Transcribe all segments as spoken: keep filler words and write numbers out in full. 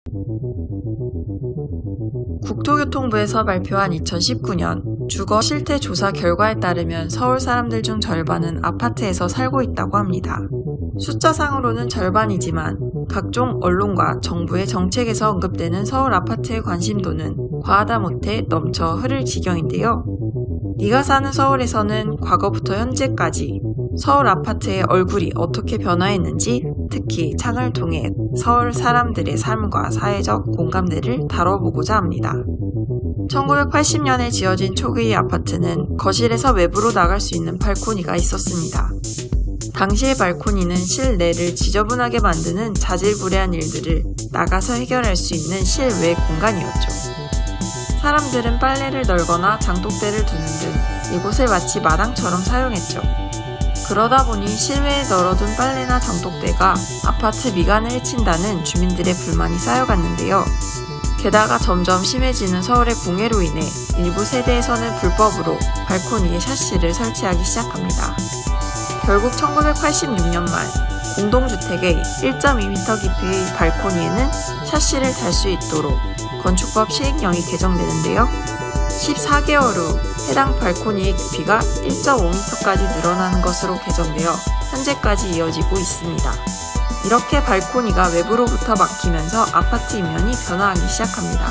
국토교통부에서 발표한 이천십구 년 주거 실태 조사 결과에 따르면 서울 사람들 중 절반은 아파트에서 살고 있다고 합니다. 숫자상으로는 절반이지만 각종 언론과 정부의 정책에서 언급되는 서울 아파트의 관심도는 과하다 못해 넘쳐 흐를 지경인데요. 네가 사는 서울에서는 과거부터 현재까지 서울 아파트의 얼굴이 어떻게 변화했는지, 특히 창을 통해 서울 사람들의 삶과 사회적 공감대를 다뤄보고자 합니다. 천구백팔십 년에 지어진 초기의 아파트는 거실에서 외부로 나갈 수 있는 발코니가 있었습니다. 당시의 발코니는 실내를 지저분하게 만드는 자질구레한 일들을 나가서 해결할 수 있는 실외 공간이었죠. 사람들은 빨래를 널거나 장독대를 두는 등 이곳을 마치 마당처럼 사용했죠. 그러다 보니 실외에 널어둔 빨래나 장독대가 아파트 미관을 해친다는 주민들의 불만이 쌓여갔는데요. 게다가 점점 심해지는 서울의 공해로 인해 일부 세대에서는 불법으로 발코니에 샤시를 설치하기 시작합니다. 결국 천구백팔십육 년 말 공동주택의 일 점 이 미터 깊이의 발코니에는 샤시를 달 수 있도록 건축법 시행령이 개정되는데요. 십사 개월 후 해당 발코니의 깊이가 일 점 오 미터까지 늘어나는 것으로 개정되어 현재까지 이어지고 있습니다. 이렇게 발코니가 외부로부터 막히면서 아파트 인면이 변화하기 시작합니다.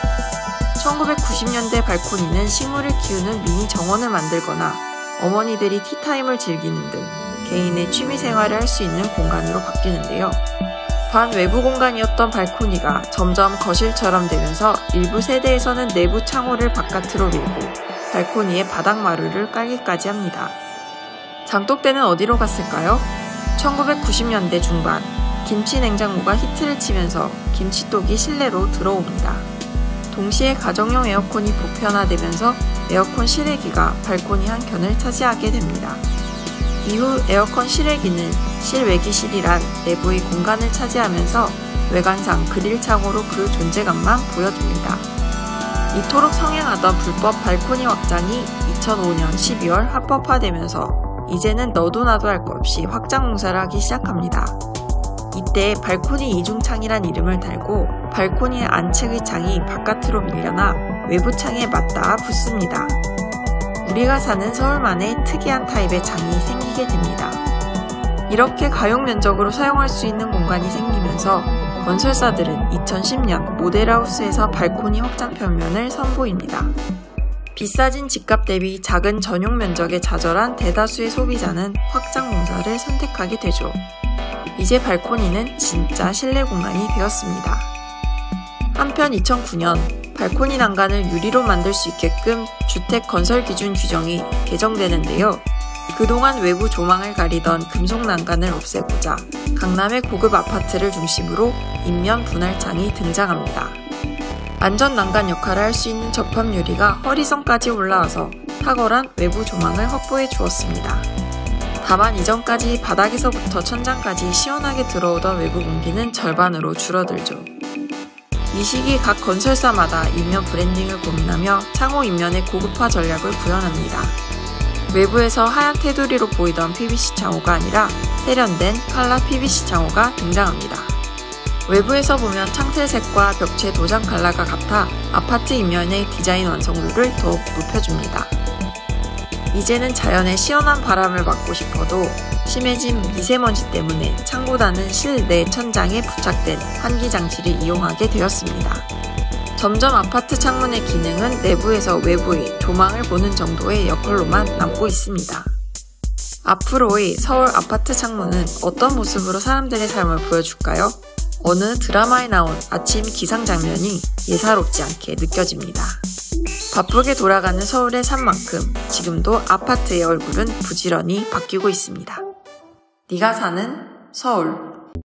천구백구십 년대 발코니는 식물을 키우는 미니 정원을 만들거나 어머니들이 티타임을 즐기는 등 개인의 취미생활을 할 수 있는 공간으로 바뀌는데요. 반외부 공간이었던 발코니가 점점 거실처럼 되면서 일부 세대에서는 내부 창호를 바깥으로 밀고 발코니에 바닥마루를 깔기까지 합니다. 장독대는 어디로 갔을까요? 천구백구십 년대 중반 김치 냉장고가 히트를 치면서 김치독이 실내로 들어옵니다. 동시에 가정용 에어컨이 보편화되면서 에어컨 실외기가 발코니 한 켠을 차지하게 됩니다. 이후 에어컨 실외기는 실외기실이란 내부의 공간을 차지하면서 외관상 그릴 창호로 그 존재감만 보여줍니다. 이토록 성행하던 불법 발코니 확장이 이천오 년 십이월 합법화되면서 이제는 너도 나도 할 것 없이 확장 공사를 하기 시작합니다. 이때 발코니 이중창이란 이름을 달고 발코니의 안측의 창이 바깥으로 밀려나 외부 창에 맞닿아 붙습니다. 우리가 사는 서울만의 특이한 타입의 창이 생기게 됩니다. 이렇게 가용 면적으로 사용할 수 있는 공간이 생기면서 건설사들은 이천십 년 모델하우스에서 발코니 확장 평면을 선보입니다. 비싸진 집값 대비 작은 전용 면적에 좌절한 대다수의 소비자는 확장 공사를 선택하게 되죠. 이제 발코니는 진짜 실내 공간이 되었습니다. 한편 이천구 년 발코니 난간을 유리로 만들 수 있게끔 주택 건설 기준 규정이 개정되는데요. 그동안 외부 조망을 가리던 금속 난간을 없애고자 강남의 고급 아파트를 중심으로 인면 분할창이 등장합니다. 안전 난간 역할을 할 수 있는 접합 유리가 허리선까지 올라와서 탁월한 외부 조망을 확보해 주었습니다. 다만 이전까지 바닥에서부터 천장까지 시원하게 들어오던 외부 공기는 절반으로 줄어들죠. 이 시기 각 건설사마다 인면 브랜딩을 고민하며 창호 인면의 고급화 전략을 구현합니다. 외부에서 하얀 테두리로 보이던 피비씨 창호가 아니라 세련된 칼라 피비씨 창호가 등장합니다. 외부에서 보면 창틀색과 벽체 도장 컬러가 같아 아파트 인면의 디자인 완성도를 더욱 높여줍니다. 이제는 자연의 시원한 바람을 맞고 싶어도 심해진 미세먼지 때문에 창보다는 실내 천장에 부착된 환기 장치를 이용하게 되었습니다. 점점 아파트 창문의 기능은 내부에서 외부의 조망을 보는 정도의 역할로만 남고 있습니다. 앞으로의 서울 아파트 창문은 어떤 모습으로 사람들의 삶을 보여줄까요? 어느 드라마에 나온 아침 기상 장면이 예사롭지 않게 느껴집니다. 바쁘게 돌아가는 서울의 삶만큼 지금도 아파트의 얼굴은 부지런히 바뀌고 있습니다. 네가 사는 서울.